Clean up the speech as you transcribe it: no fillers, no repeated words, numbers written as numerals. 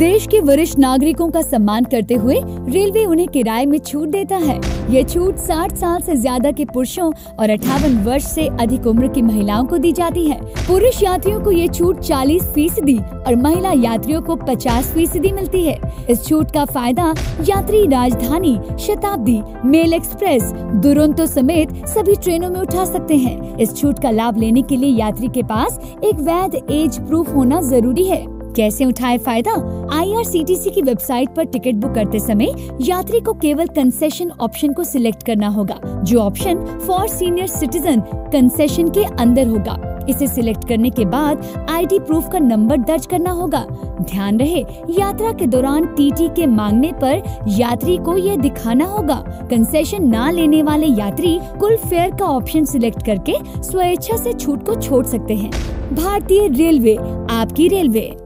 देश के वरिष्ठ नागरिकों का सम्मान करते हुए रेलवे उन्हें किराए में छूट देता है। ये छूट 60 साल से ज्यादा के पुरुषों और 58 वर्ष से अधिक उम्र की महिलाओं को दी जाती है। पुरुष यात्रियों को ये छूट 40% और महिला यात्रियों को 50% मिलती है। इस छूट का फायदा यात्री राजधानी, शताब्दी, मेल एक्सप्रेस, दुरंतो समेत सभी ट्रेनों में उठा सकते हैं। इस छूट का लाभ लेने के लिए यात्री के पास एक वैध एज प्रूफ होना जरूरी है। कैसे उठाए फायदा? IRCTC की वेबसाइट पर टिकट बुक करते समय यात्री को केवल कंसेशन ऑप्शन को सिलेक्ट करना होगा, जो option for senior citizen concession के अंदर होगा। इसे सिलेक्ट करने के बाद ID प्रूफ का नंबर दर्ज करना होगा। ध्यान रहे, यात्रा के दौरान TT के मांगने पर यात्री को ये दिखाना होगा। कंसेशन ना लेने वाले यात्री कुल फेयर का ऑप्शन सिलेक्ट करके स्वेच्छा से छूट को छोड़ सकते हैं। भारतीय रेलवे, आपकी रेलवे।